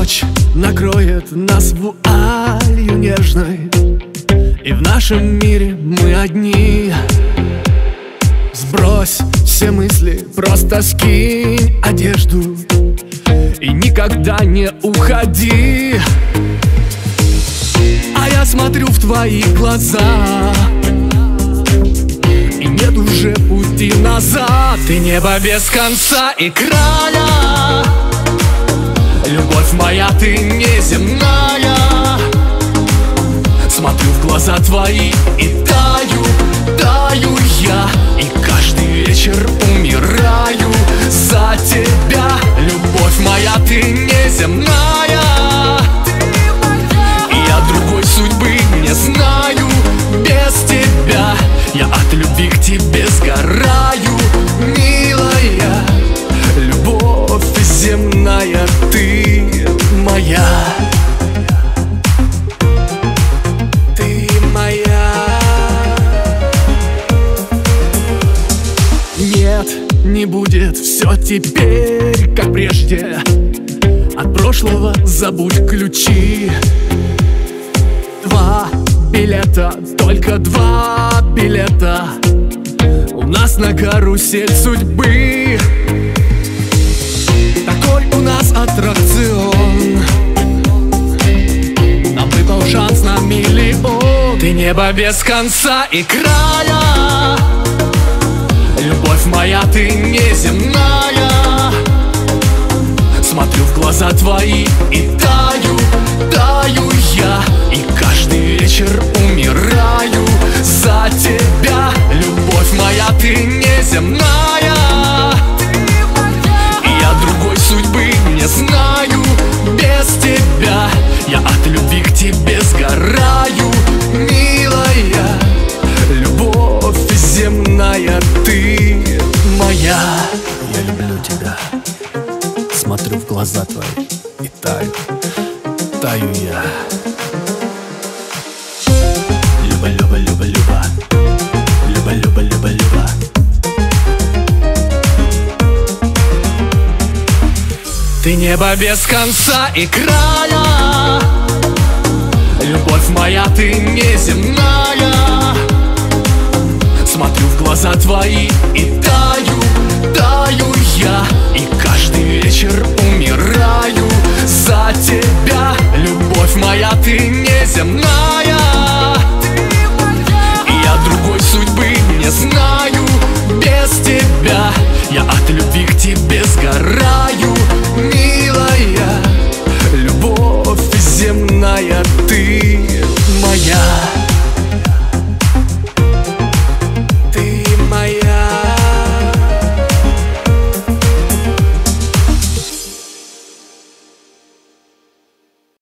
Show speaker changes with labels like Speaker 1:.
Speaker 1: Ночь накроет нас вуалью нежной, и в нашем мире мы одни. Сбрось все мысли, просто скинь одежду и никогда не уходи. А я смотрю в твои глаза, и нет уже пути назад. Ты небо без конца и края, любовь моя, ты неземная. Смотрю в глаза твои и таю, таю я, и каждый вечер умираю за тебя. Любовь моя, ты неземная, и я другой судьбы не знаю без тебя. Я от любви к тебе сгораю, милая. Любовь земная, ты моя. Ты моя. Нет, не будет все теперь, как прежде. От прошлого забудь ключи. 2 билета, только 2 билета у нас на карусель судьбы. Такой у нас аттракцион, нам выпал шанс на миллион. Ты небо без конца и края, любовь моя, ты неземная. Смотрю в глаза твои и таю, таю я, и каждый вечер умираю за тебя. Любовь моя, ты неземная, и я другой судьбы не знаю без тебя. Я от любви к тебе сгораю, милая. Любовь земная, ты моя.
Speaker 2: Я люблю тебя. Смотрю в глаза твои и таю, таю я. Люба, люба, люба, люба. Люба, люба, люба, люба.
Speaker 1: Ты небо без конца и края, любовь моя, ты неземная. Смотрю в глаза твои и таю, таю я, и каждый вечер умираю